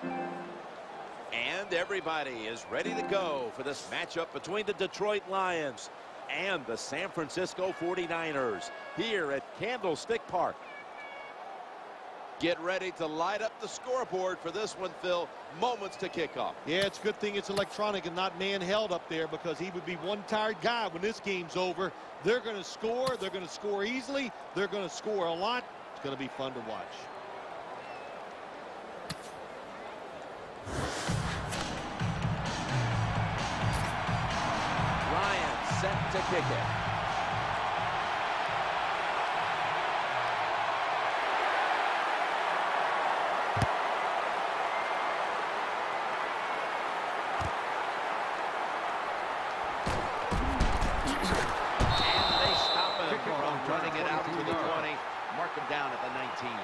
And everybody is ready to go for this matchup between the Detroit Lions and the San Francisco 49ers here at Candlestick Park. Get ready to light up the scoreboard for this one, Phil. Moments to kick off. Yeah, it's a good thing it's electronic and not man-held up there, because he would be one tired guy when this game's over. They're going to score. They're going to score easily. They're going to score a lot. It's going to be fun to watch. Ryan set to kick it. Running it out to the 20, mark him down at the 19.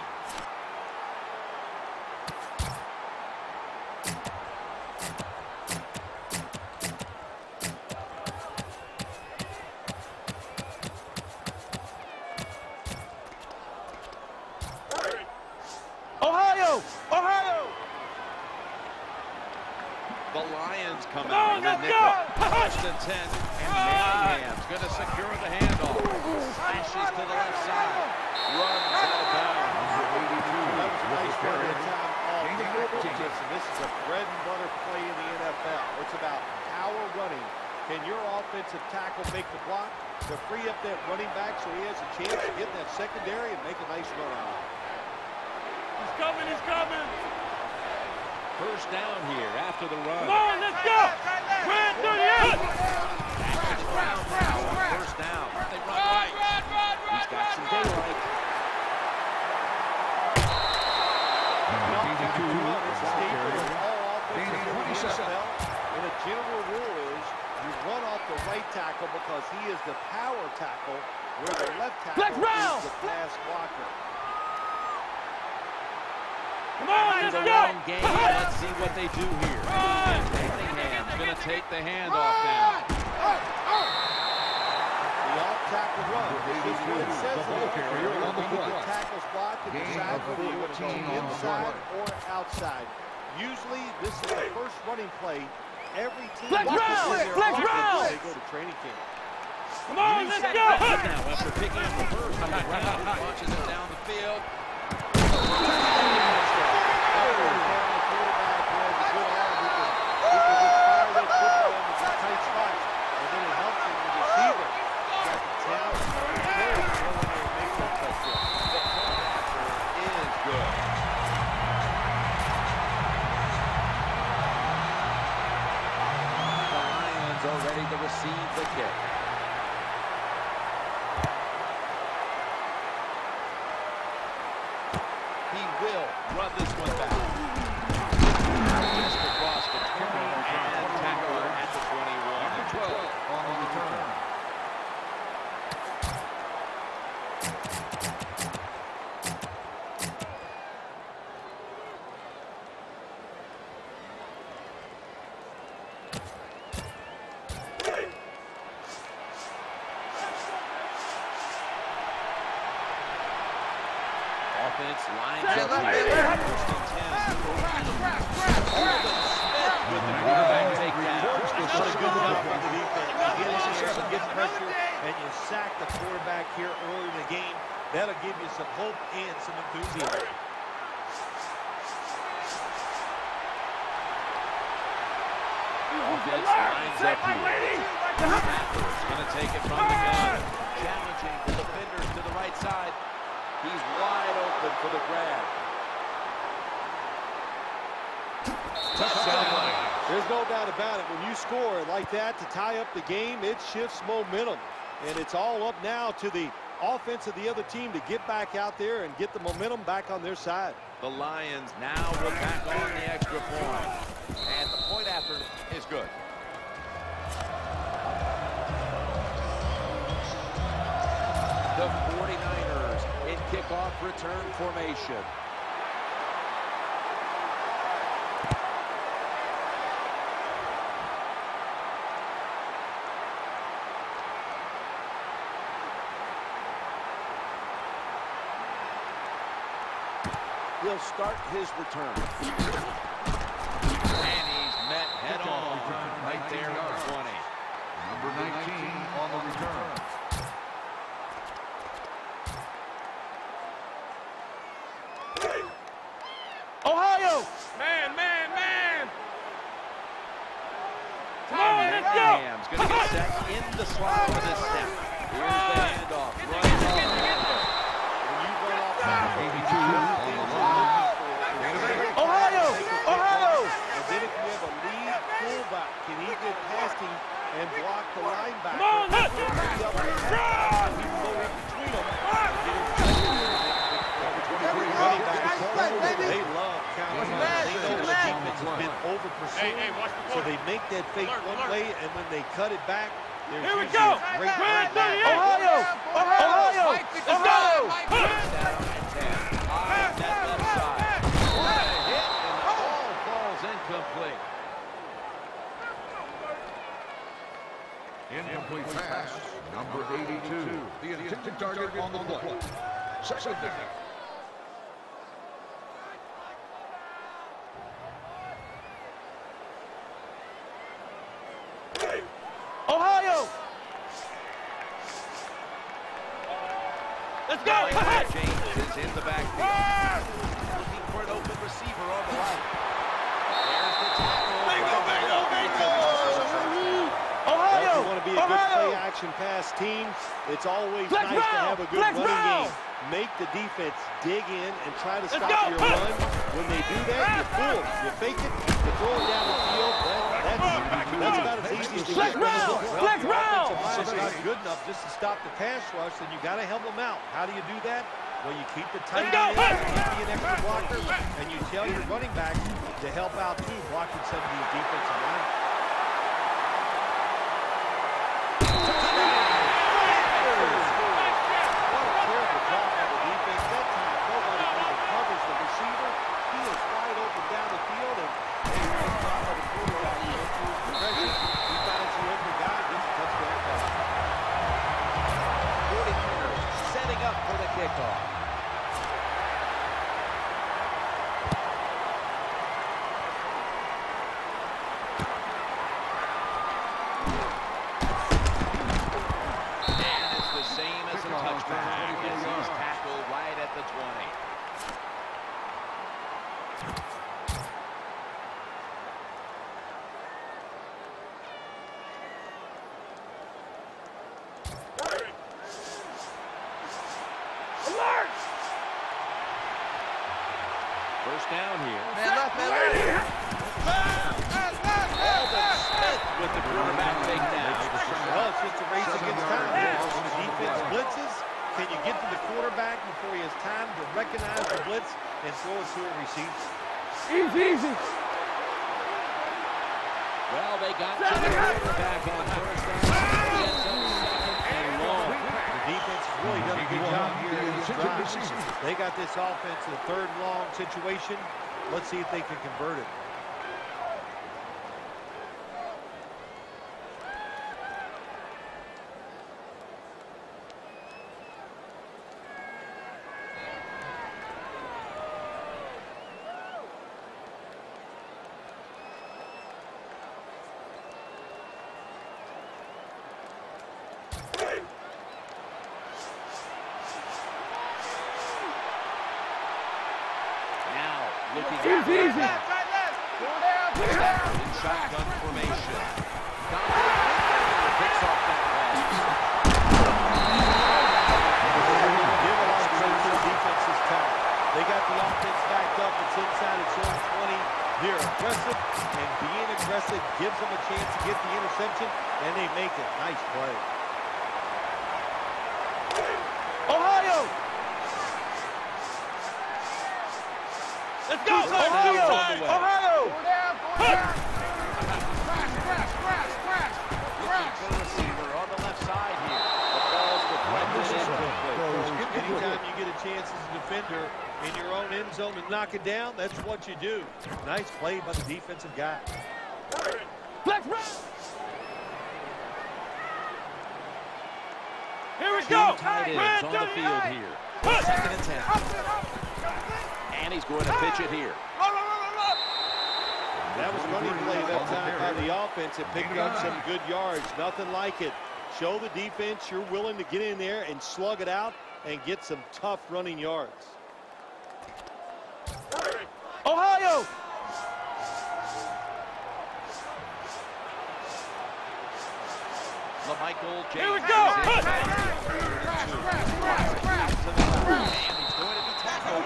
Ohio! Ohio! The Lions come out in the nickel. First and 10, and Manningham's going to secure the handoff. Slashes to the left side. Runs out of bounds. That was a nice run at time off. This is a bread and butter play in the NFL. It's about power running. Can your offensive tackle make the block to free up that running back so he has a chance to get in that secondary and make a nice run out of it? He's coming, he's coming. First down here after the run. Come on, let's go. Run through the end. First down. They run right. He's got some daylight. It's a staple of all offenses in the NFL. And a general rule is you run off the right tackle because he is the power tackle, where the left tackle is the pass blocker. Come on, let's It's a go. long game. Let's see what they do here. Manningham's going to take the handoff now. The off-tackle run. This is what it says here. The tackle's blocked and decide whether you're going to go inside or outside. Usually, this is the first running play. Every team Flex round! they go to training camp. Come on, let's go. Now, after picking up the first on the ground, launches it down the field. Receive the kick. He will run this one back. Just across the 20 and tackle at the 21. Number 12 on the return. Offense lines up here. First and 10. Smith with the quarterback takedown. Another good job from the defense. You get in there, get pressure, and you sack the quarterback here early in the game. That'll give you some hope and some enthusiasm. Offense lines up here. Stafford's going to take it from the gun. Challenging the defenders to the right side. He's wide open for the grab. Touchdown. There's no doubt about it. When you score like that to tie up the game, it shifts momentum. And it's all up now to the offense of the other team to get back out there and get the momentum back on their side. The Lions now will back on the extra point. And the point after is good. The 49ers in kickoff return formation. He'll start his return. right there at the 20. Number 19 on the return. Ohio! Man, man, man! Come on, let's go! Rams going to get set in the slot with this snap. Here's the handoff. Running off. When you run off tackle, 82 on the line. Ohio! Ohio! and then if you have a lead fullback, can he get testing and block the linebacker? Come on, let's He can go in between them. They love counting. They know the defense has been over pursuing, so they make that fake one way, and when they cut it back, there's Here we usually go! a great Red run. 38! Ohio! Ohio! Let's go! Down at 10. High that left side. What a hit, and the ball falls incomplete. Incomplete pass. Number 82. The intended target on the play. Second down. Ohio! Let's go! James is in the backfield. Looking for an open receiver on the right. There's the tackle. Ohio! If you want to be a good play-action pass team, it's always Flex nice to route! have a good Flex running route! game. Make the defense dig in and try to Let's stop go! your run. When they do that, you fool them. You fake it, you throw it down the field. That's about as easy as you Flex get. route! Flex route! If it's not good enough just to stop the pass rush, then you got to help them out. How do you do that? Well, you keep the tight Let's go! end, you keep the extra blocker, and you tell your running backs to help out too, blocking some of these defensive linemen. What a terrible job by the defense. That time, nobody even covers the receiver. He is wide open down the field, and nice job by the quarterback. He finds the open guy and gets a touchdown pass. 49ers setting up for the kickoff. And it's the same as a touchback as he's tackled right at the 20. Alert! First down here. Man, Alden Smith with the quarterback takedown. Well, it's just a race against time. When the defense blitzes, can you get to the quarterback before he has time to recognize the blitz and throw it to a receiver? Easy. Well, they got to the quarterback on first down. Second and long. The defense has really done a good job here in this drive. They got this offense in a third and long situation. Let's see if they can convert it. Looking Easy. in shotgun formation. Picks off that pass. Give a lot of credit to the defense's talent. They got the offense backed up. It's inside its own 20. They're aggressive, and being aggressive gives them a chance to get the interception, and they make it. Nice play. Ohio! Let's go! Ohio! For the receiver on the left side here. The ball's deflected incomplete. Anytime you get a chance as a defender in your own end zone to knock it down, that's what you do. Nice play by the defensive guy. Flex route! Here we go! Tight ends on the field here. Second and 10. And he's going to pitch it here. That was running play that time by the offense. It picked up some good yards. Nothing like it. Show the defense you're willing to get in there and slug it out and get some tough running yards. Ohio! LaMichael James. Here we go! And he's going to be tackled.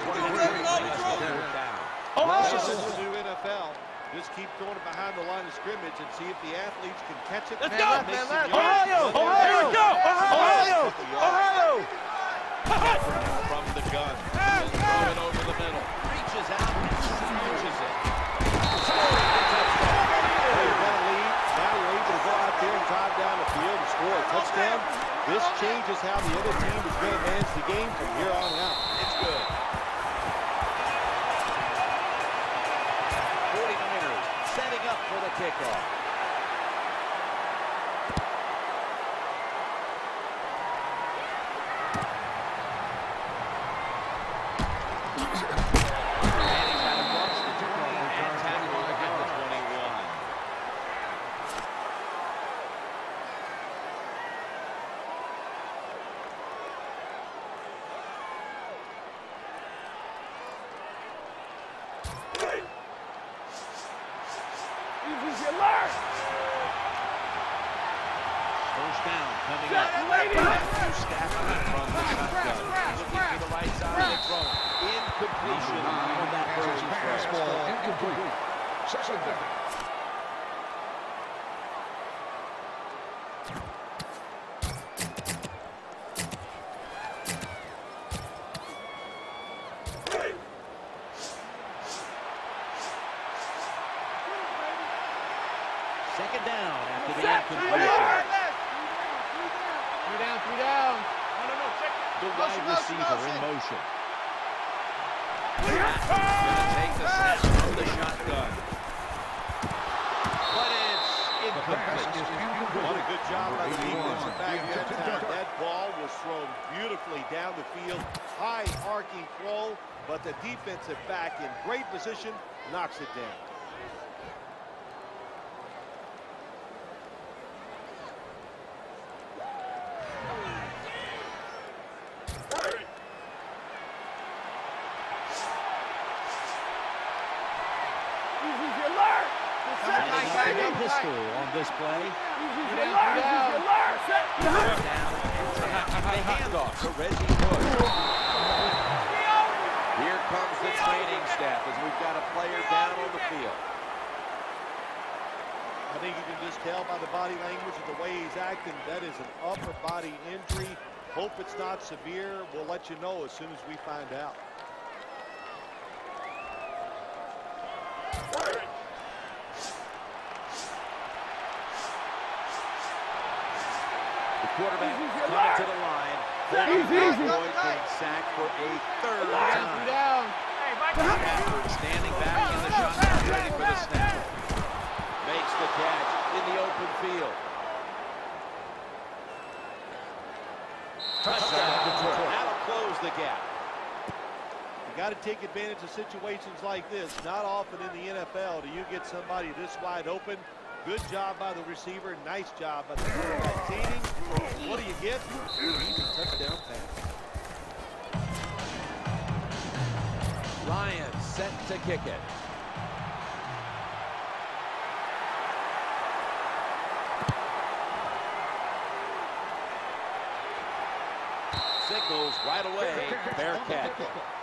This is the new NFL. Just keep throwing it behind the line of scrimmage and see if the athletes can catch it. Let's go! Make some yards. Ohio! Here we go! Ohio! Ohio! From the gun. He'll throw it over the middle. Reaches out and smashes it. They've got a lead. Now we're able to go out there and drive down the field and score a touchdown. This changes how the other team is going to manage the game from here on out. It's good. 49ers setting up for the kickoff. First down coming up. Stafford from the shotgun. Looking for the right side of the throw. Incompletion on that first throw. Incomplete. Second down. Second down after the incompletion. Three down. The wide receiver in motion. Going to take the snap from the shotgun. But it's incomplete. What a good job by the defensive back that time. That ball was thrown beautifully down the field. High arcing throw, but the defensive back in great position knocks it down. Pistol on this play. Down. The handoff to Reggie Bush. Here comes the training staff as we've got a player down on the field. I think you can just tell by the body language and the way he's acting that is an upper body injury. Hope it's not severe. We'll let you know as soon as we find out. Quarterback coming to the line. Boyd being sacked for a third time. Stafford standing back in the shotgun, ready for the snap. Makes the catch in the open field. Touchdown, Detroit. That'll close the gap. You got to take advantage of situations like this. Not often in the NFL do you get somebody this wide open. Good job by the receiver. Nice job by the quarterback. Teaming. What do you get? Easy touchdown pass. Lions set to kick it. Signals right away. Bearcat.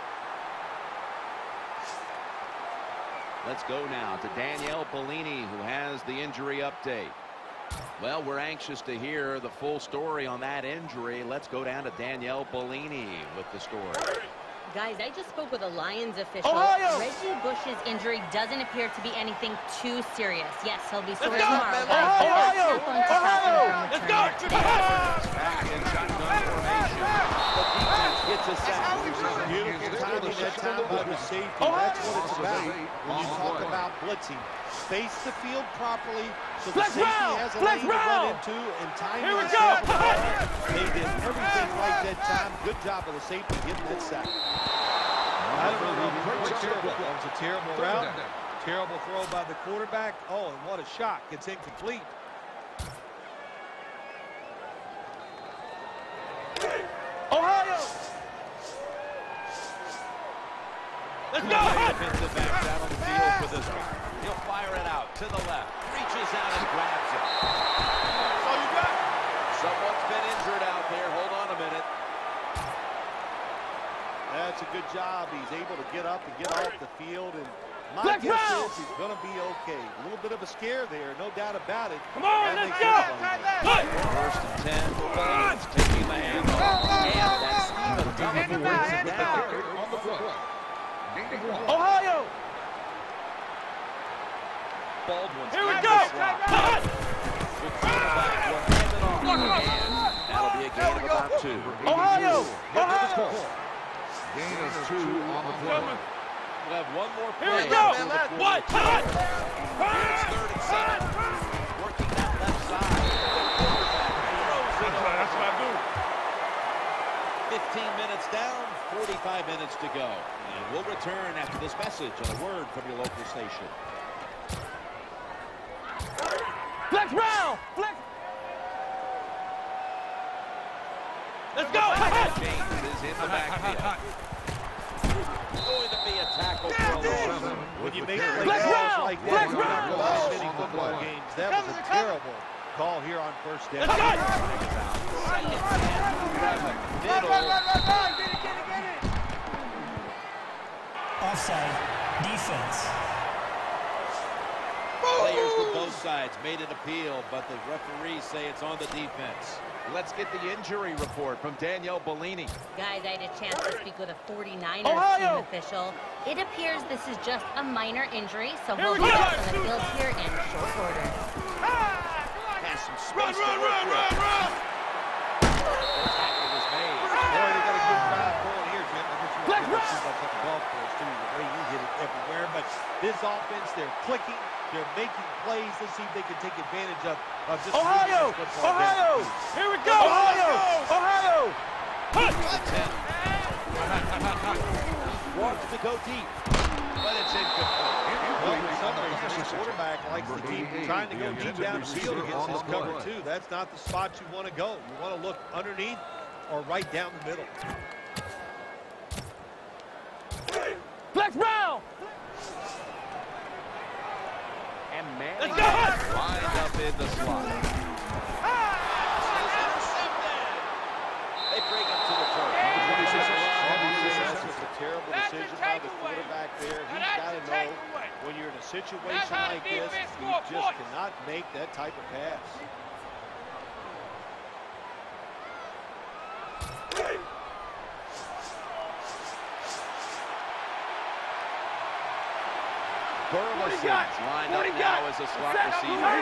Let's go now to Danielle Bellini, who has the injury update. Well, we're anxious to hear the full story on that injury. Let's go down to Danielle Bellini with the story. Guys, I just spoke with a Lions official. Ohio! Reggie Bush's injury doesn't appear to be anything too serious. Yes, he'll be sore Let's go, tomorrow. man. Guys, but Ohio! it's not going to stop him from Let's returning go! today. Back in shotgun formation. The defense gets a sack. Beautiful timing that time by the safety. That's what it's about when you talk about blitzing. Space the field properly so the Flex safety round! has a Flex lane to run round! into and time Here we himself go! appropriately. They did everything right that time. Good job by the safety getting that sack. I don't know. That was a terrible route. Terrible throw by the quarterback. Oh, and what a shot. It's incomplete. Ohio! Let's go! Defensive backs out on the field for this one. He'll fire it out to the left. Reaches out and grabs it. That's all you got? Someone's been injured out there. Hold on a minute. That's a good job. He's able to get up and get off the field. And my Let's guess go! is he's going to be okay. A little bit of a scare there, no doubt about it. Come on, That let's makes go! it fun. First and 10 for Williams, taking the handoff. And that's even double brings it down. On the play. Gaining 1. Ohio! Baldwin's Here we in go! the slot. Cut! Good quarterback will hand it off. And that'll be a gain of about 2. Ohio! Get to the Ohio! score. Gain of 2 on the play. We'll have one more Here play. we go! before the What? quarter. Cut! It's 3rd and 7. Working that left side. The quarterback throws it over. That's what I do. 15 minutes down, 45 minutes to go. And we'll return after this message and a word from your local station. Flex round! Flex! Let's go! James is in the backfield. Going to be a tackle for a loss. When you make Flex plays round! like that, Flex you're not round! going to many football games. That was a terrible call here on first down. Let's go! Offside. Defense. Players from both sides made an appeal, but the referees say it's on the defense. Let's get the injury report from Danielle Bellini. Guys, I had a chance to speak with a 49ers Ohio! team official. It appears this is just a minor injury, so Here he'll we be go! back on the field here in short order. Has some Run, space run, to work run, with. run, run! The tackle was made. Boy, they got a good drive going here, Jim. I guess you Let's want to run! see like on the golf course, too. The way you hit it everywhere. But this offense, they're clicking. They're making plays. Let's see if they can take advantage of just Ohio! moving this football Ohio! down. Here we go! Ohio! Ohio! Cut! Wants to go deep, but it's incomplete. Well, for some reason, this quarterback likes to keep trying to go deep down the field against his cover, too. That's not the spot you want to go. You want to look underneath or right down the middle. Flex round! And Manning Let's go! lined up in the slot. They bring him to the turf. That's just a terrible decision by the quarterback there. He's got to know when you're in a situation like this, you just cannot make that type of pass. Burleson's lined up now as a slot receiver.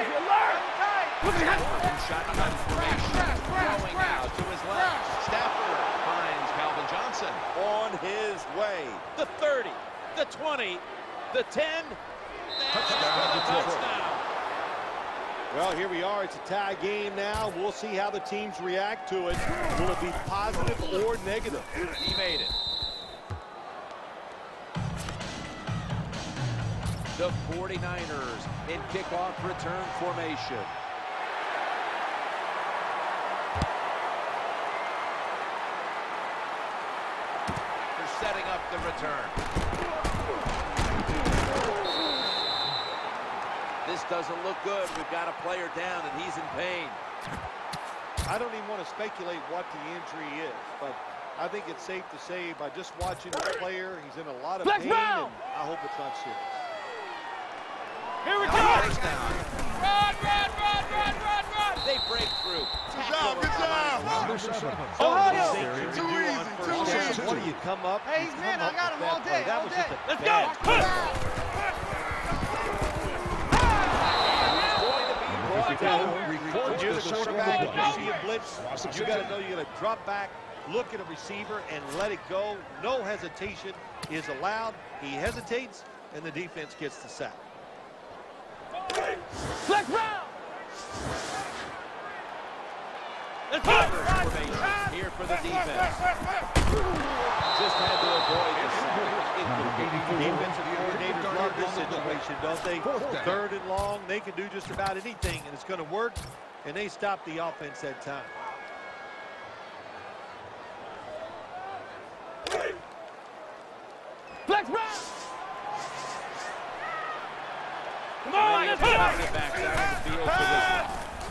In shotgun formation, throwing out to his left. Stafford finds Calvin Johnson. On his way. The 30, the 20, the 10. Touchdown. Well, here we are. It's a tie game now. We'll see how the teams react to it. Will it be positive or negative? He made it. The 49ers in kickoff return formation. They're setting up the return. This doesn't look good. We've got a player down, and he's in pain. I don't even want to speculate what the injury is, but I think it's safe to say by just watching the player, he's in a lot of Flex pain, round! and I hope it's not serious. Here we go! First down. Run, run, run, run, run, run! They break through. Good job! Number 7. Ohio! Too easy. What do you come up? Hey, you man, come I got up him with all that day, play. That all was day. just a Let's bad go! play. When you're the quarterback, you see a blitz, you got to know you got to drop back, look at a receiver, and let it go. No hesitation is allowed. He hesitates, and the defense gets the sack. Flex round! Let's go! Formation here for the defense. Just had to avoid the sack. Defensive coordinators love this situation, don't they? Third and long, they can do just about anything, and it's going to work, and they stop the offense that time. Flex round. Come on, let's go. Back down the field for this one.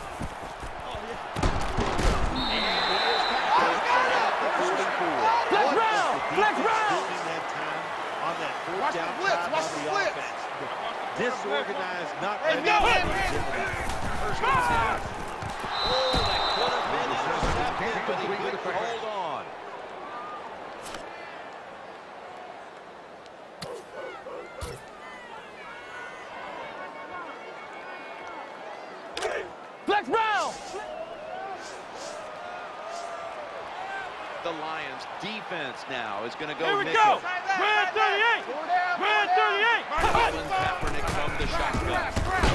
Flex round. Flex round. That time on that fourth down drive on the offense. Disorganized, not ready. First down. Oh, that could have been intercepted, but he couldn't hold on. Flex round. The Lions defense now is going to go Here we nickel. go. Red 38. Red 38. Colin Kaepernick from the shotgun.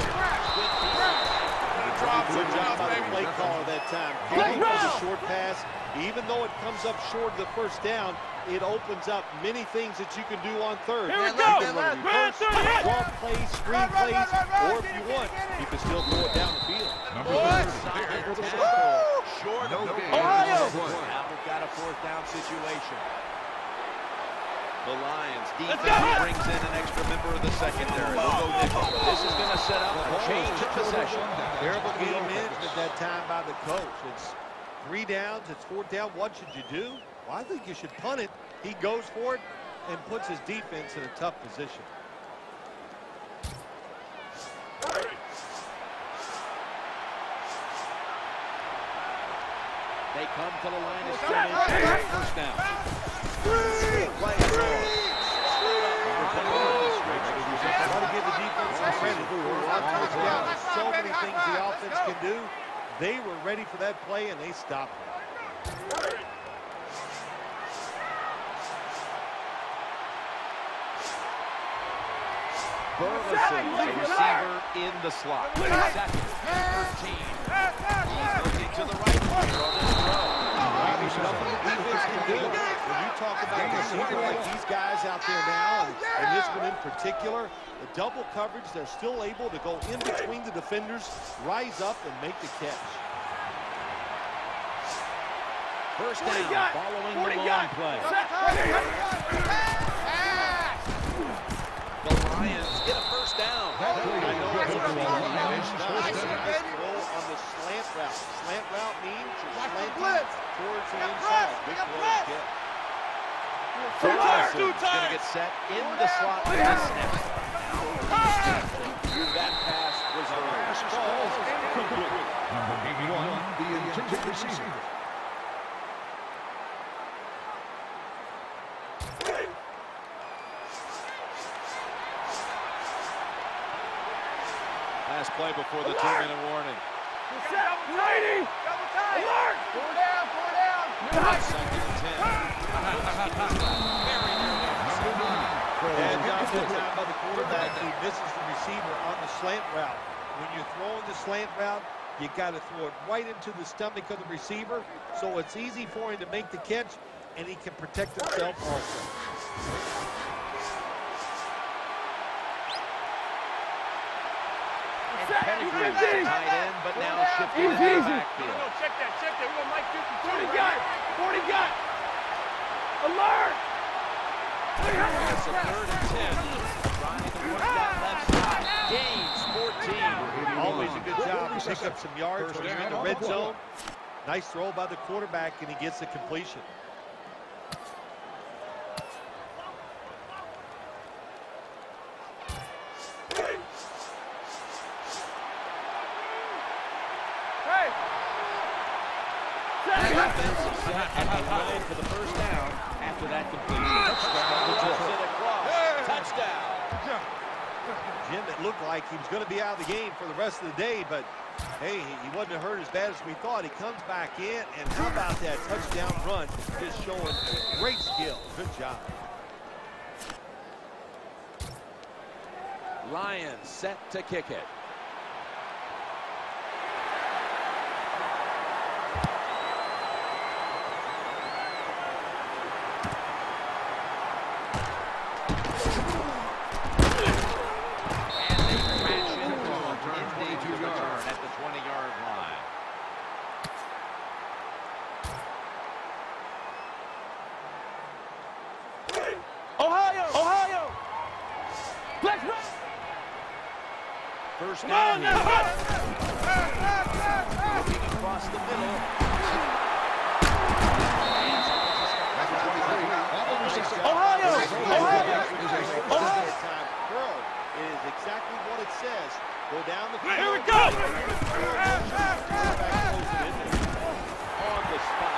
Good job by the play caller that time. Going for the short pass. Even though it comes up short of the first down, it opens up many things that you can do on third. Here we You go. can run a reverse, draw plays, screen plays, or if you want, you can still throw it down the field. Short of the Ohio. Now we've got a fourth down situation. The Lions Let's defense go. brings in an extra member of the secondary. We'll go nickel. This is going to set up a change of possession. Terrible game management that time by the coach. It's 3 downs, it's 4th down. What should you do? Well, I think you should punt it. He goes for it and puts his defense in a tough position. They come to the line of scrimmage. First down. Play it on. I want to give the defense some credit. On first down, there's so many things the offense can do. They were ready for that play, and they stopped it. Burleson, the receiver in the slot. Second, 13. He's looking to the right here on this throw. There's nothing the defense can do. When you talk about receiver like these guys out there now, and this one in particular, the double coverage, they're still able to go in between the defenders, rise up, and make the catch. First down, following the long play. The Lions get a first down. I know it's going to be nice on the slant route. Slant route means you're slanting towards the inside. Big play get. Burleson's going to get set in the slot for the snap. That pass was a Number 81, the intended receiver. last play before the 2-minute warning. Alert! Four down. Second and 10. And down to the time by the quarterback, he misses the receiver on the slant route. When you're throwing the slant route, you got to throw it right into the stomach of the receiver, so it's easy for him to make the catch, and he can protect himself also. Pettigrew is the tight end, but now shifting into the backfield. Check that. We're going to Mike 40 gun. Alert! It's a 3rd and 10. Trying to work that left side. Gains 14. Always a good job to pick up some yards when you're in the red zone. Nice throw by the quarterback, and he gets the completion. Offensive set at the line for the first down after that completion. Touchdown. Jim, it looked like he was going to be out of the game for the rest of the day, but hey, he wasn't hurt as bad as we thought. He comes back in, and how about that touchdown run? Just showing great skill. Good job. Lions set to kick it. first down here. Looking across the middle. Ohio! Throw is exactly what it says. Go down the field. Here we go! On the spot.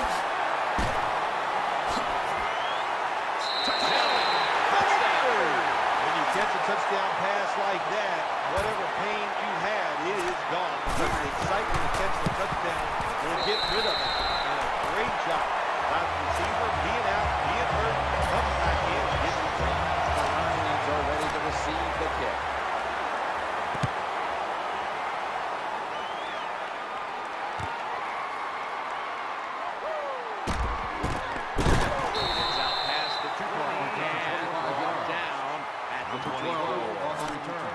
When you catch a touchdown pass like that, whatever pain you had, it is gone. Because the excitement to catch the touchdown will get rid of it. And a great job by the receiver, being out, being hurt, coming back in, and getting the job. The Lions are ready to receive the kick. It's out past the 20 and brought down at the 20. On the return.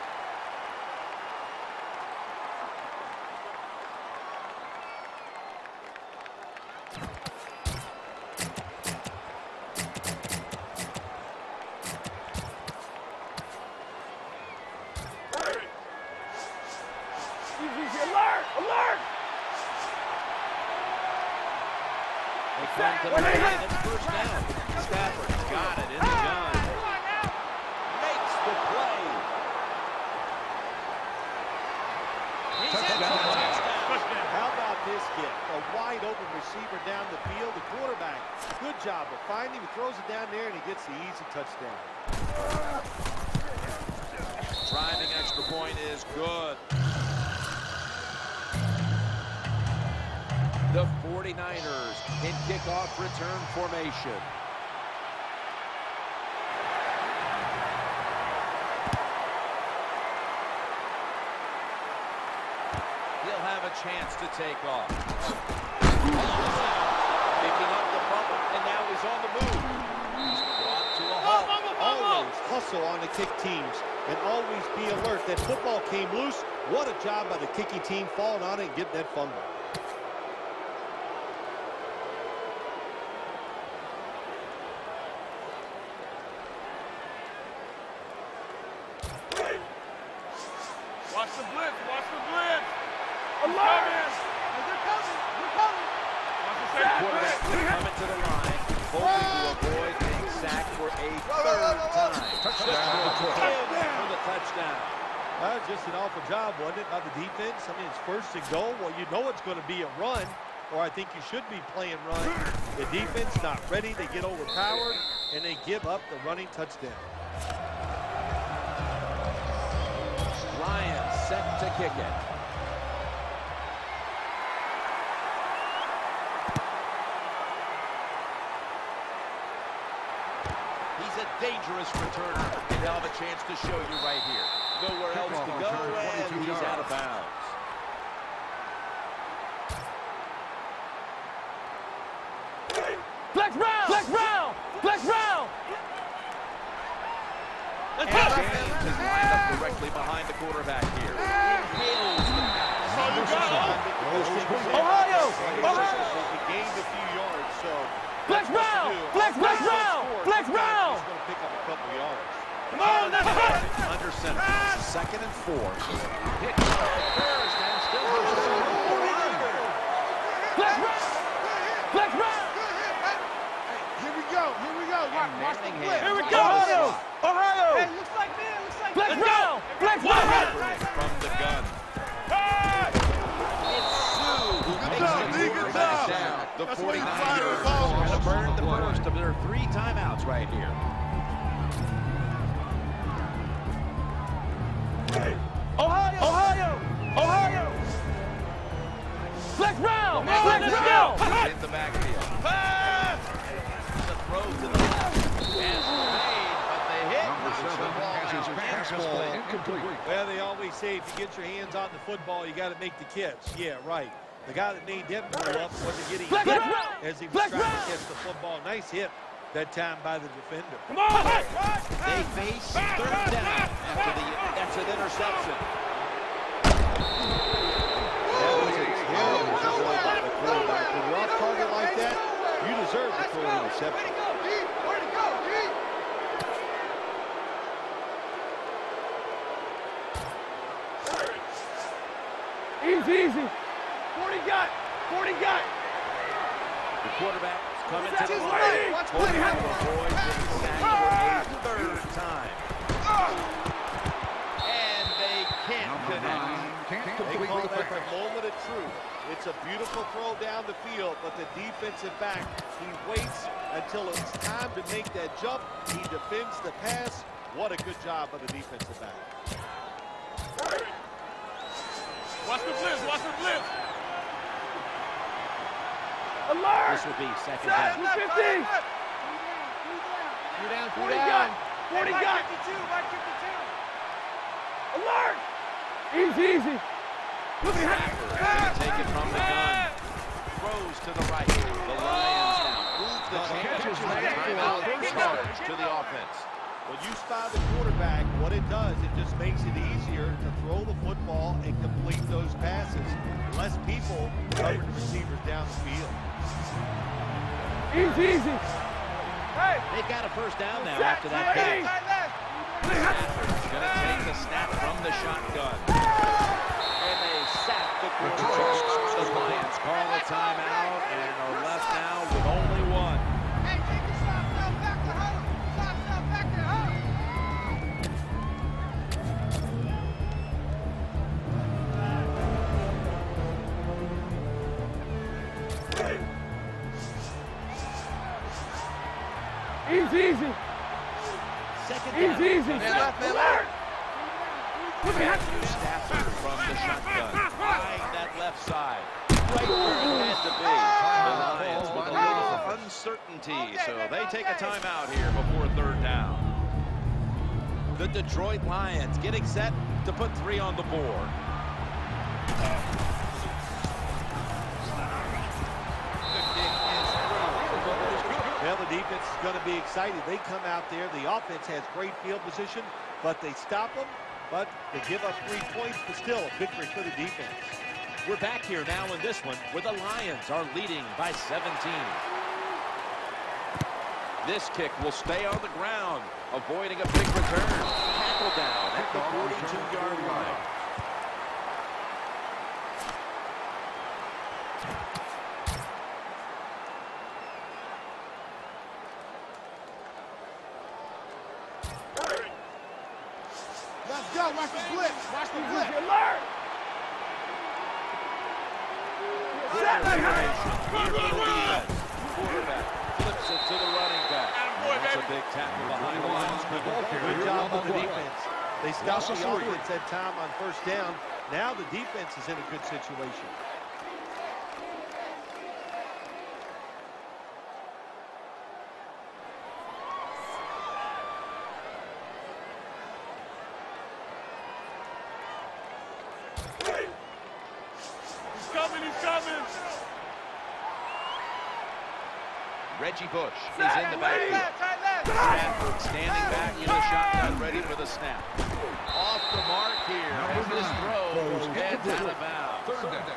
Alert! Alert! They come to the line and it's first down. Stafford got it in the gun. Makes the play. He's in for the touchdown. How about this kick? A wide open receiver down the field. The quarterback, good job of finding him. He throws it down there and he gets the easy touchdown. Driving extra point is good. The 49ers in kickoff return formation. He'll have a chance to take off. Picking up the bubble, and now he's on the move. He's brought to a halt. Always hustle on the kick teams and always be alert. That football came loose. What a job by the kicking team falling on it and getting that fumble. Watch the blitz! Watch the blitz! Alert! They're coming! They're coming! Watch the second Quarterback blitz! coming to the line, hoping to avoid being sacked for a third time. Touchdown. For the touchdown. Just an awful job, wasn't it, by the defense? I mean, it's first and goal. Well, you know it's going to be a run, or I think you should be playing run. The defense not ready. They get overpowered, and they give up the running touchdown. Lions set to kick it. He's a dangerous returner, and he'll have a chance to show you right here. Nowhere else to go, and he's out of bounds. Flex round! Flex round! Flex round! Let's go! James is lined up directly behind the quarterback here. Nails the pass. Ohio! Ohio! He gained a few yards, so Flex round! Flex round! Flex round! he's going to pick up a couple yards. Come on, that's it! Under center. 2nd and 4. Hit first and still has a Flex round! Flex round! Here we go. Here we go. Watch the Manningham. blitz. Here we go! Ohio! Ohio! Hey, looks like me. Looks like Flex round! Flex round! from the gun. It's Sue who makes the move back down. The 49ers are going to burn the first of their 3 timeouts right here. Ohio! Ohio! Ohio! Flex round! Flex round! He's in the backfield. The throw to the left. Pass made, but the hit knocks the ball Has his out. pass play incomplete. Well, they always say if you get your hands on the football, you got to make the catch. Yeah, right. The guy that made that blow up wasn't getting Flex hit round! as he was Flex trying round! to catch the football. Nice hit that time by the defender. Come on! They face 3rd down after the interception. That was a terrible throw by the quarterback. When you're off target like that, you deserve to throw an interception. Easy. 40 gut. 40 gut. The quarterback is coming to the Watch line. play. Hoping to avoid getting sacked for a third time. And they can't connect. They call that the moment of truth. It's a beautiful throw down the field, but the defensive back, he waits until it's time to make that jump. He defends the pass. What a good job by the defensive back. Watch the blitz. Watch the blitz. Alert. This will be second down. 250. 40 gun. 40 gun. 52. Alert. Easy. Stafford take it from the gun. Throws to the right. The Lions now move the championship timeout. First yards to the offense. When you spy the quarterback, what it does, it just makes it easier to throw the football and complete those passes. Less people cover the receivers down the field. Easy. They got a first down now after that catch. Stafford's going to take the snap from the shotgun. And they sack the quarterback. The Lions call a timeout and are left now with only one. Easy. Second down. Alert. Matthew Stafford from the shotgun. Behind that left side. Right where it had to be. The Lions with a little uncertainty, so they take a timeout here before third down. The Detroit Lions getting set to put 3 on the board. Well, the defense is going to be excited. They come out there. The offense has great field position, but they stop them. But they give up 3 points, but still a victory for the defense. We're back here now in this one where the Lions are leading by 17. This kick will stay on the ground, avoiding a big return. Tackle down at the 42-yard line. Let's go. Watch the blitz. Alert. Quarterback flips it to the running back. That's a big tackle behind the line. Good job on the defense. They stopped the offense that time on first down. Now the defense is in a good situation. He's coming. Reggie Bush is in the backfield. Stafford standing back in the shotgun, ready for the snap. Off the mark here as this throw heads out of bounds. Third down.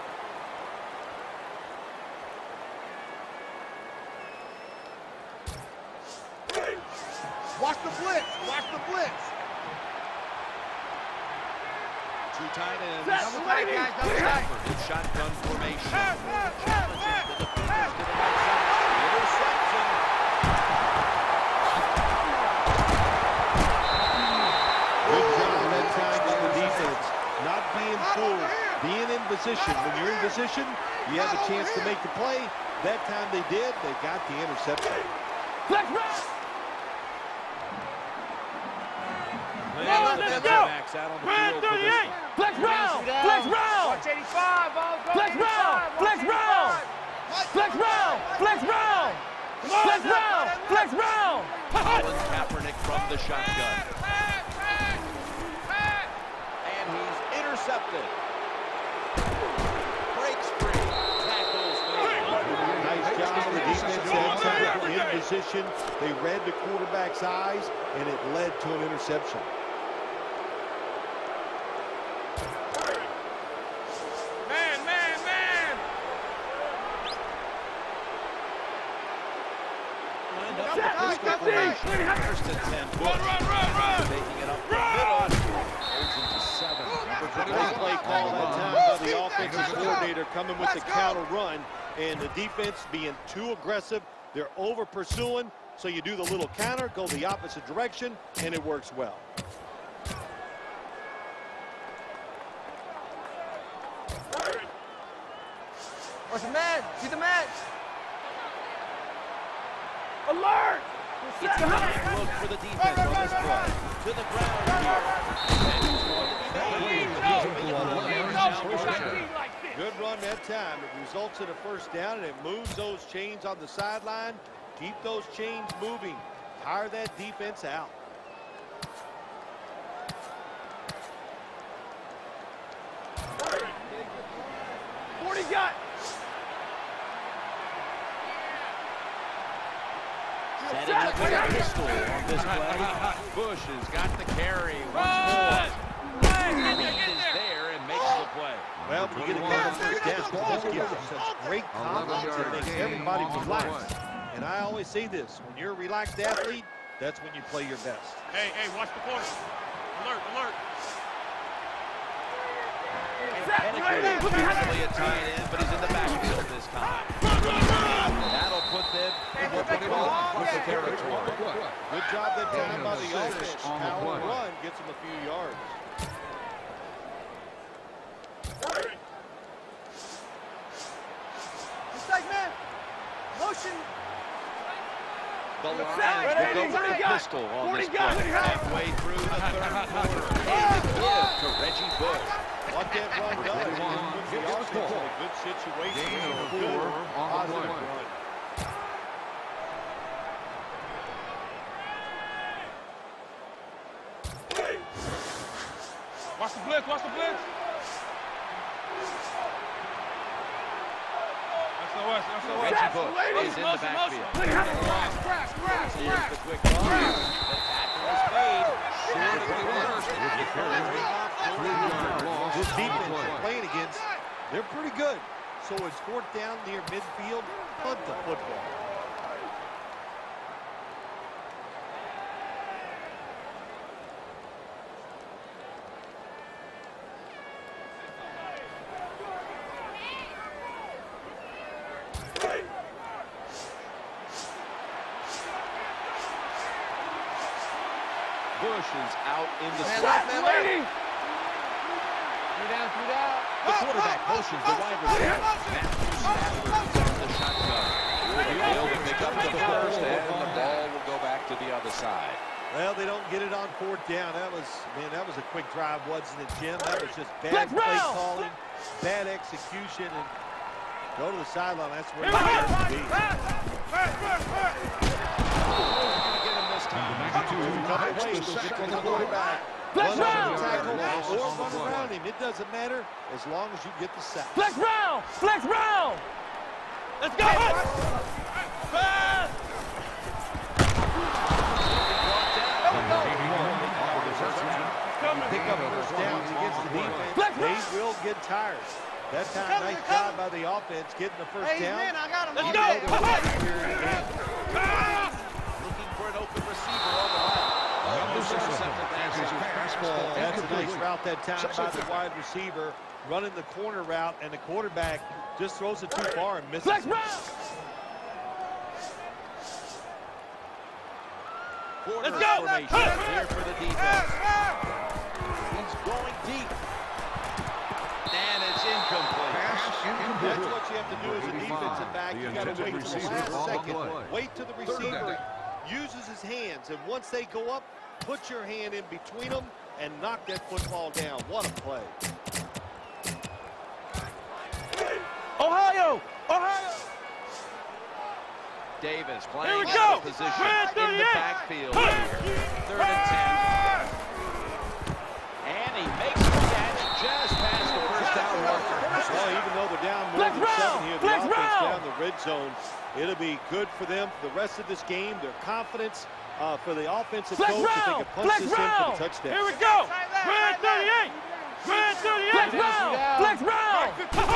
Watch the blitz. 2 tight ends. Lady. Stafford in shotgun formation. Challenging the defenders to the right side. Interception. Good job that time by the defense. Not being fooled, being in position. When you're in position, you have a chance to make the play. That time they did. They got the interception. Let's run. Let's go. Out on the field for this one. Flex round. Watch 85. Flex round. Colin Kaepernick from the shotgun. And he's intercepted. Breaks free. Tackles made. Nice job on the defense that time. In position, they read the quarterback's eyes, and it led to an interception. First and 10. Bush. Taking it up the middle. Holds him to 7. Number 21. Nice play call that time by the coming with the counter run, and the defense being too aggressive. They're over pursuing, so you do the little counter, go the opposite direction, and it works well. Watch the man. See the man. Alert! It's a nice look for the defense on this play. To the ground here. Good run that time. It results in a first down, and it moves those chains on the sideline. Keep those chains moving. Tire that defense out. What he got? Setting up with a pistol on this play. Bush has got the carry once more. Reed is there and makes the play. Well, when you get a couple first downs, it just gives you such great confidence. It makes everybody relax. And I always say this, when you're a relaxed athlete, that's when you play your best. Hey, watch the corner. Alert. Pettigrew, usually a tight end, but he's in the backfield this time. That'll put them in what they call the territory. Good job that time by the offense. Power run gets them a few yards. Inside man. Motion. The Lions will go with a pistol on this play. Halfway through the third quarter. And the give to Reggie Bush. What that run does, it puts the offense in a good situation. Good, positive run. Watch the blitz. That's Reggie Bush is in the backfield. Here's the quick ball. The tackle is made. Short of the worst. This defense they're playing against, they're pretty good. So it's fourth down near midfield, punt the football. Bush is out in the Slot, slot. lady. Three down. The quarterback motions the wide receiver. Matthew Stafford is on the shotgun. He'll pick up the first, and the ball will go back to the other side. Well, they don't get it on fourth down. That was a quick drive, wasn't it, Jim? That was just bad play calling, bad execution, and go to the sideline. That's where you have to be. Couple ways to get to the quarterback. Run on the tackle or run around him. It doesn't matter as long as you get the sack. Flex round. Let's go. Pick up first downs against the defense. They will get tired. That time, nice job by the offense getting the first down. Let's go. Looking for an open receiver on the left. That's a nice route that time by the wide receiver, running the corner route, and the quarterback just throws it too far and misses. Let's go! Here for the defense. He's going deep. And it's incomplete. That's what you have to do as a defensive back. You got to wait till the last second. Wait till the receiver uses his hands, and once they go up, put your hand in between them and knock that football down. What a play. Ohio. Davis playing out of position in the backfield here. 3rd and 10. And he makes the catch just past the first down marker. Well, even though they're down more than 7 here, the offense down the red zone, it'll be good for them for the rest of this game. Their confidence for the offensive coach if they can punch this in for the touchdown. Here we go. Red 38. Flex round.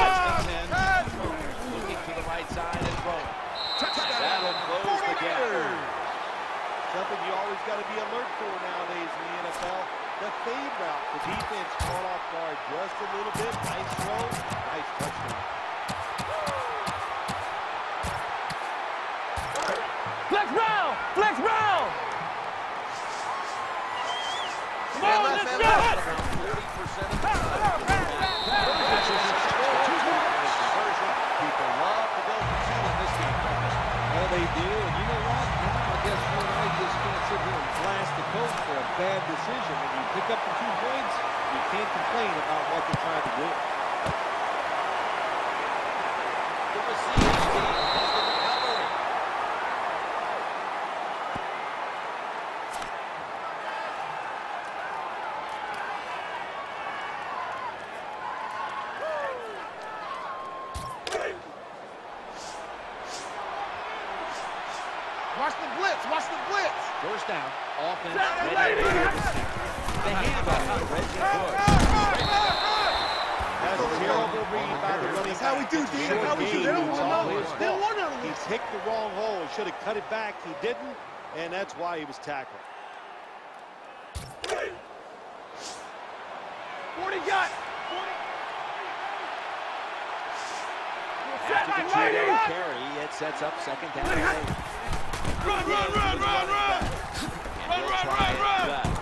Looking to the right side and throwing. That'll close the gap. Something you always got to be alert for nowadays in the NFL. The fade route. The defense caught off guard just a little bit. Nice throw. Nice touchdown. Flex round! Flex round! Come on, let's go! People love to go for two in this game. Well, they do, and you know what? I guess you and I just can't sit here and blast the coach for a bad decision. When you pick up the 2 points, you can't complain about what they're trying to do. The receiving team has the recovery. Watch the blitz! Watch the blitz! First down, offense ready to go. The handoff to Reggie Bush. That's a terrible read by the running back. That's how we do, D. That's how we do. They don't want to know. They don't want to know. He picked the wrong hole. He should have cut it back. He didn't, and that's why he was tackled. 40 got. 40. After the carry, it sets up second down. Run, run, run, run, run! Run, run, run, run!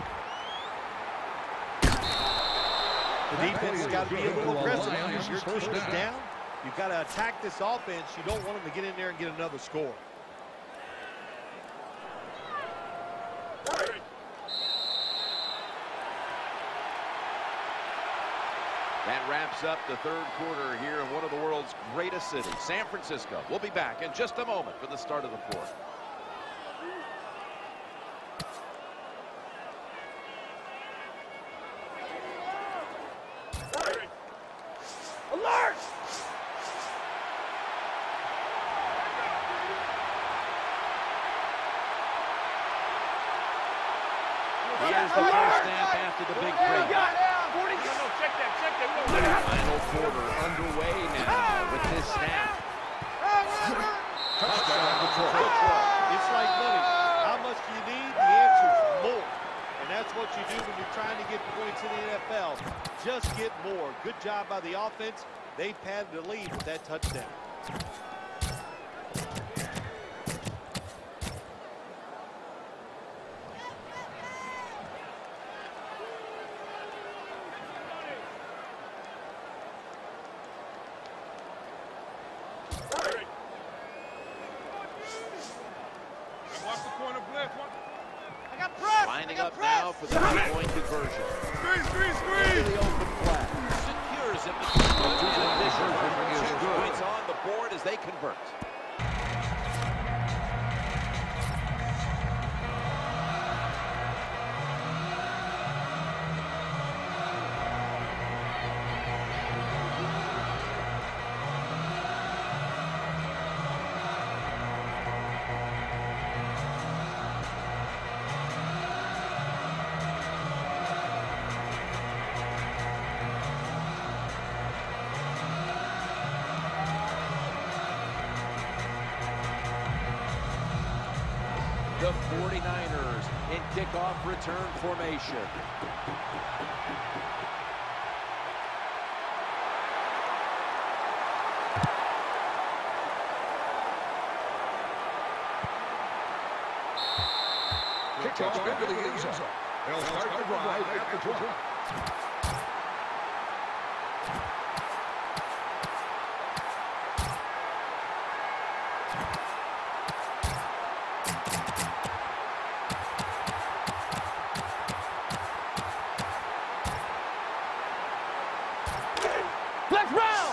The defense has got to be a little aggressive. Your team is down. You've got to attack this offense. You don't want them to get in there and get another score. That wraps up the third quarter here in one of the world's greatest cities, San Francisco. We'll be back in just a moment for the start of the fourth. Alert! Here's the first snap after the big break. Check that. Final quarter underway now with this snap. Touchdown Detroit. It's like money. How much do you need? The answer is more. And that's what you do when you're trying to get points in the NFL. Just get more. Good job by the offense. They padded the lead with that touchdown. Watch the corner blitz. I got press! Lining up now for the three-point conversion. Screen! The open flat. Secures it between the two positions. 2 points on the board as they convert. The 49ers in kickoff return formation. Kickoff into the end zone. They'll start the drive at the 12. Flex round!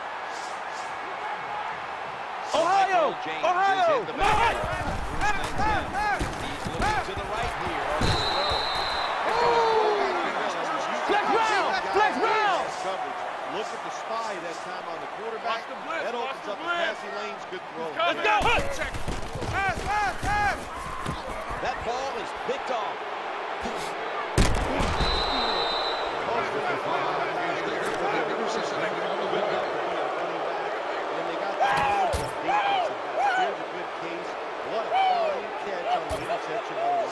Ohio! James Ohio! is in the back. He's looking to the right here on this throw. Flex round! Flex round! Coverage. Look at the spy that time on the quarterback. Watch the blitz, That watch opens the up the blitz. passing lanes. Good throw. Let's go! Check. Pass! That ball is picked off. And they got the hands of defense. Here's a good case. What a fine catch on the interception by the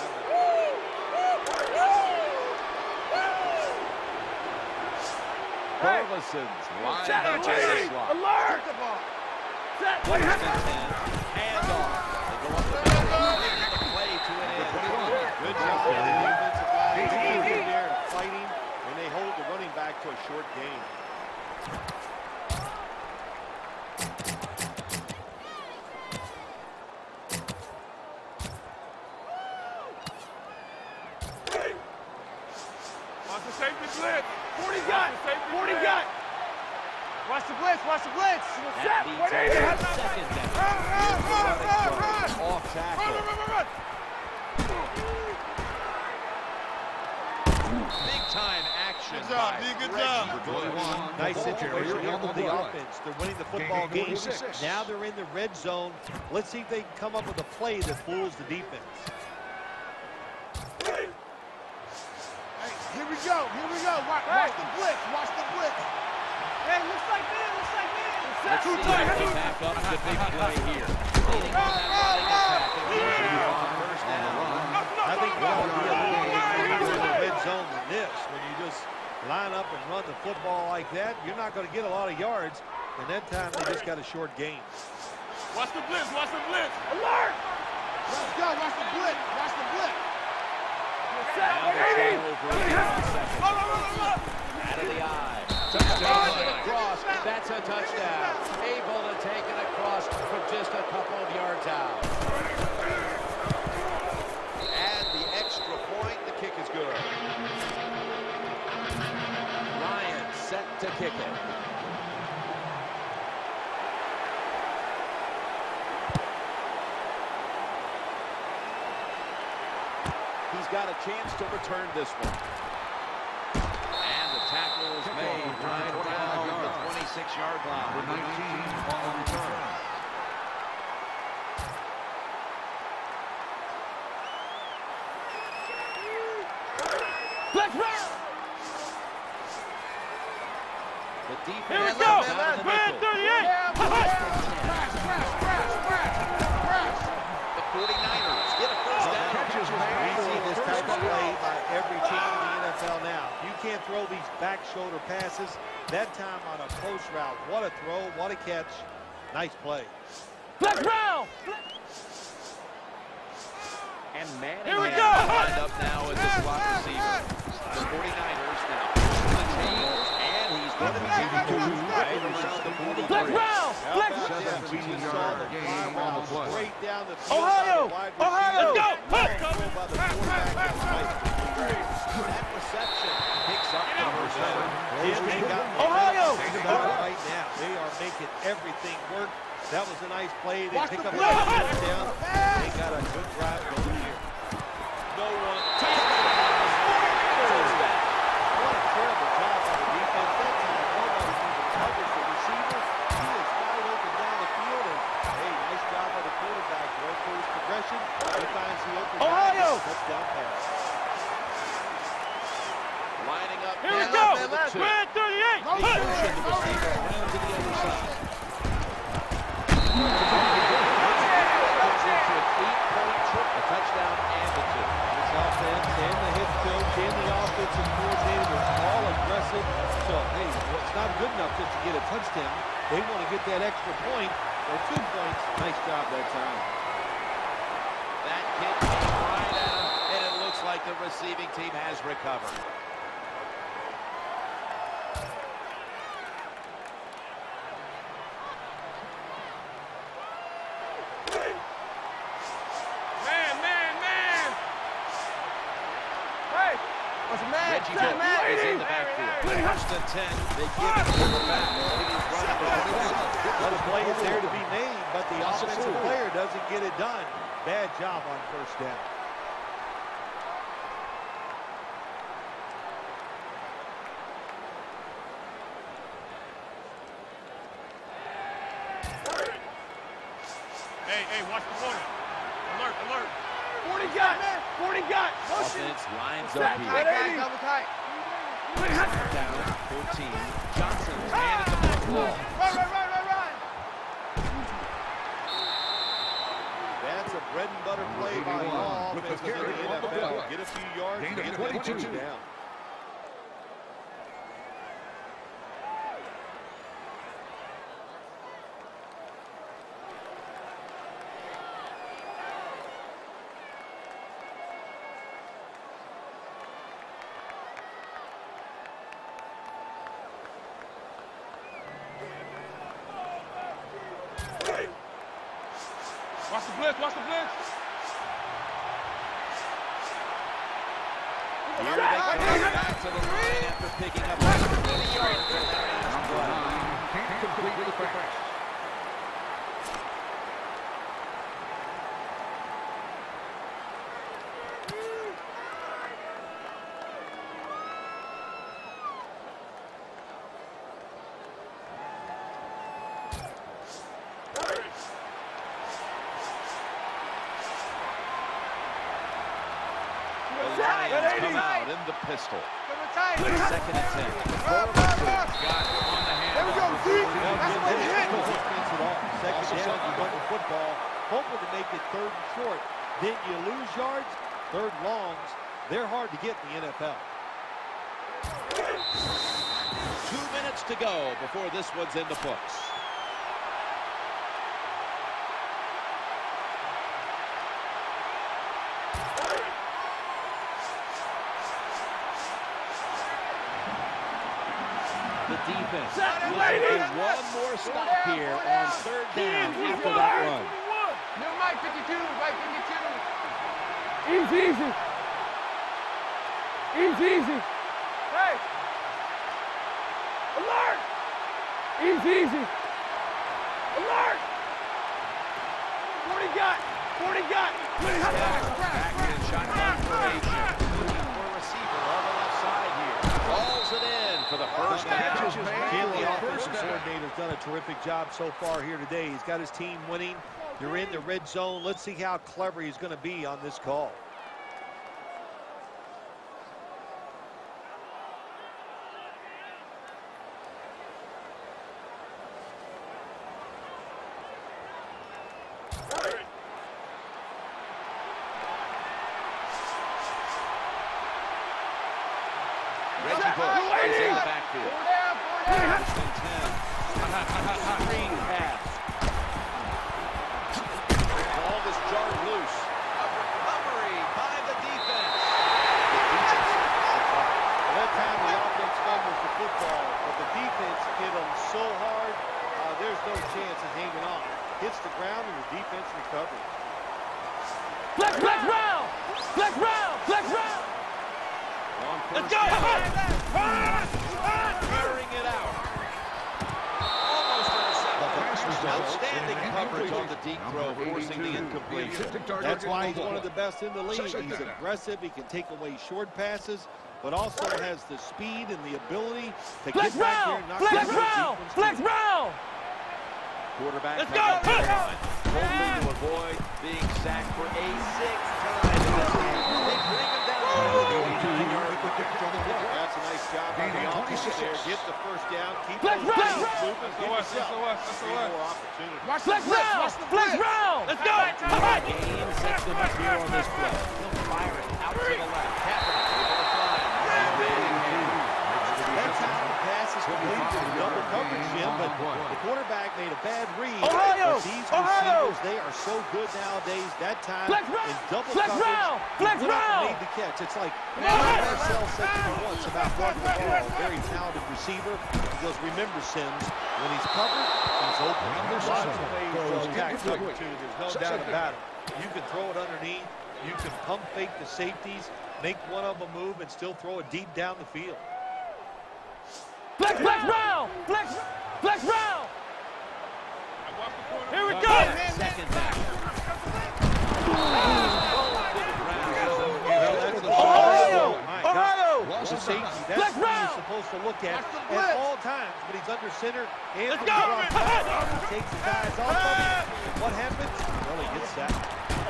linebacker. Burleson's line Check, up check. the slot. Alert! the ball. Set! First and 10. Hand off. They go up the safety blitz. 40 got. 40 got. Watch the blitz. Watch the blitz. That leads to second down. Run. Off tackle. Run. Big time action. Good job, D. Good job. Nice situation here for the offense. They're winning the football game. Now they're in the red zone. Let's see if they can come up with a play that fools the defense. Hey, here we go. Watch the blitz. Watch the blitz. Hey, looks like this. Let's see if they back up the big play here. I think that would be a little bit more in the red zone than this. When you just line up and run the football like that, you're not going to get a lot of yards. And that time they just got a short gain. Watch the blitz. Alert! Let's go. Watch the blitz. Now they try over it in 1 second. Out of the eye. Touchdown across. That's a touchdown. Able to take it across from just a couple of yards out. Add the extra point. The kick is good. Lions set to kick it. He's got a chance to return this one. And the tackle is made right around the 26-yard line. Number 19 on the return. Flex round. The defense. Here we go. Man 38. Crash. The 49ers get a first down. We see this type of play by every team in the NFL now. You can't throw these back shoulder passes. That time on a close route. What a throw, what a catch. Nice play. Flex round. And Manning Here we has go. lined up now as a slot receiver. The 49ers now pushing the chains, and he's going to be taking right around the 43. Flex round. Flex. 17-yard gain on the play. Straight down the field. Ohio. Let's go. That reception picks up the first down. Ohio. Right now, they are making everything work. That was a nice play. They Watch pick the up the blitz. first down. They got a good drive going here. No one. What a terrible job by the defense. That time, nobody even covers the receiver. He is wide open down the field. And, hey, nice job by the quarterback. Going for his progression. He finds the open Ohio. touchdown pass. Lining up Here we now go. for the 2. Red 38. He motioned the receiver around to the other side. Turns into an 8-point trip, a touchdown and a 2. This offense and the head coach and the offensive coordinator are all aggressive. So, hey, it's not good enough just to get a touchdown. They want to get that extra point or 2 points. Nice job that time. That kick came right at him, and it looks like the receiving team has recovered. Man. Hey, what's the man? Reggie Bush is in the backfield. First and 10. They give it to the back. He's running for the ball. Well, the play is there to be made, but the offensive player doesn't get it done. Bad job on first down. Hey, watch the corner. Alert. 40 got. 40 got. Motion. Offense lines up here. Double tight. Down 14. Johnson's hand at the front wall. Run. That's a bread and butter play by all with the offenses in carry the on the NFL. play. Get a few yards, Gain of get a 22. first down. Watch the blitz. Here Here they come back to the line after picking up 20 yards on that last play. Can't complete the pass. The Lions come out in the pistol. Second and 10. There we go, Zeke. That's my hit. Second down, you run the football, hoping to make it third and short. Then you lose yards, third longs. They're hard to get in the NFL. 2 minutes to go before this one's in the books. The defense looking for one more stop here on third down after that run. No, Mike 52, Mike 52. Easy, easy. Easy, easy. Hey! Alert! Easy, easy. Alert! 40 got. 40 got. Back in shotgun formation. Looking for a receiver on the left side here. Calls it in for the first down. Jim, the offensive coordinator's done a terrific job so far here today. He's got his team winning. They're in the red zone. Let's see how clever he's going to be on this call. Reggie Bush is in the backfield. Screen pass. Ball is jarred loose. A recovery by the defense. That time the offense fumbles the football, but the defense hit them so hard, there's no chance of hanging on. Hits the ground and the defense recovers. Flex round! Flex round! Flex round! Let's go! Clearing it out. Almost intercepted. Outstanding coverage on the deep throw, forcing the incompletion. That's why he's one of the best in the league. He's aggressive. He can take away short passes, but also has the speed and the ability to get back there and knock Flex down round! the Flex round! Quarterback Let's coming go! down, hoping to avoid being sacked for a sixth time in this game. They bring him down to the 89-yard line. That's a nice job on the offense there. Get the first down. Keep Flex those round! chains moving. Get yourself three more opportunities. Flex round! Flex round! Let's go! Game sets them up here on this play. He'll fire it out to the left. Kaepernick able to find. That's how the pass is completed to the double coverage, Jim, but the quarterback made a bad read. Ohio! But these Ohio! receivers, they are so good nowadays. That time Flex round! in double Flex coverage, round! he Flex went up and round! made the catch. It's like Marcel said to me once about Mark the ball, very talented receiver. He goes, remember, Sims, when he's covered, he's open. Lots of ways to attack cover two. There's no doubt about it. You can throw it underneath. You can pump fake the safeties, make one of them move, and still throw it deep down the field. Flex round! Flex round! Here we go! Second down. Ohio! Ohio! It's a safety. That's Flex what he's round! supposed to look at all times, but he's under center. And Let's from go! the front. He takes his eyes off of him. And what happens? Well, he gets sacked.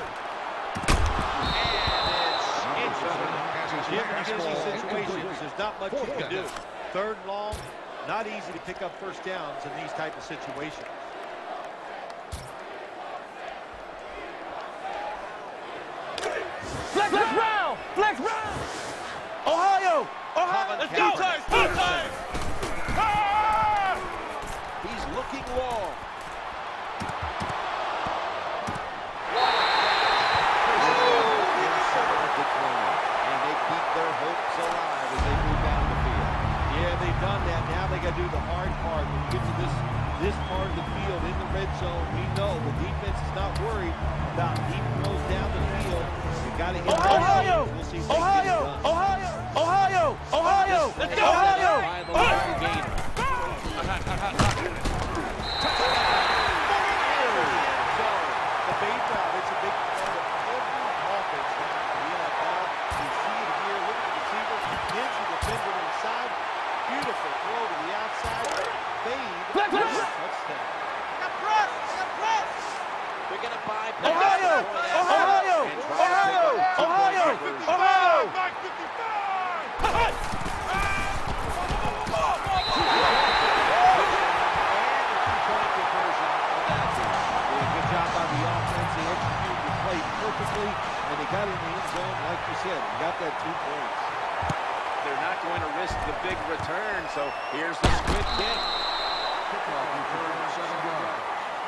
Jim, in these situations, there's not much you can do. Third and long, not easy to pick up first downs in these type of situations. Flex round! Flex round! Ohio! Ohio! Let's go! Time! He's looking long. And they keep their hopes alive as they move down the field. Yeah, they've done that. Now they got to do the hard part. When you get to this part of the field in the red zone, we know the defense is not worried about deep throws down the field. You got to hit Ohio! We'll see Ohio! Ohio! Ohio! The bait route, it's a big part of every offense now in the NFL. You see it here. Look at the receiver. Gives the defender to the side. Beautiful throw to the outside. Fade. Touchdown. They're going to buy Ohio! Ohio! Ohio! Ohio! Ohio! Good job by the offense. They executed the play perfectly, and they got in the end zone, like you said. You got that 2 points. They're not going to risk the big return, so here's the squid kick. Kickoff return, 7 yards.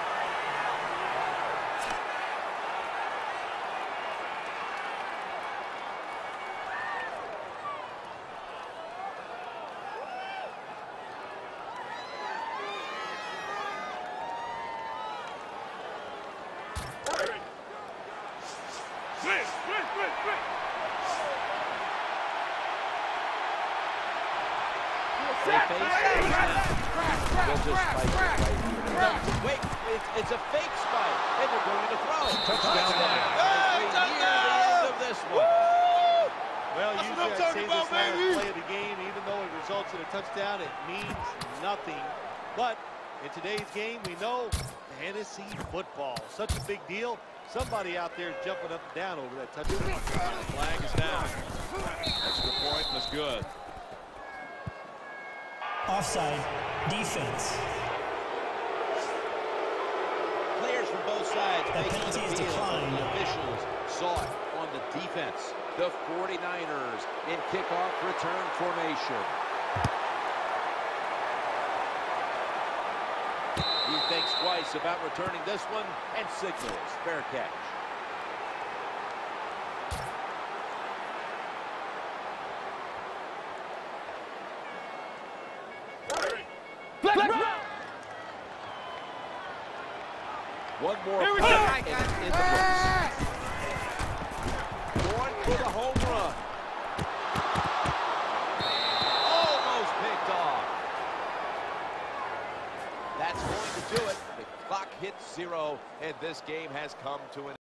Wait, it's a fake spike, and they're going to throw it. Touchdown. The end of this one. Well, usually I'd say this last play of the game, even though it results in a touchdown, it means nothing. But in today's game, we know fantasy football, such a big deal. Somebody out there is jumping up and down over that touchdown. The flag is down. Extra point was good. Offside. Defense. Players from both sides The making penalty the is field. declined. The officials saw it on the defense. The 49ers in kickoff return formation. He thinks twice about returning this one and signals fair catch. One more play, and it's in the books. Going for the home run. Almost picked off. That's going to do it. The clock hits 0, and this game has come to an end.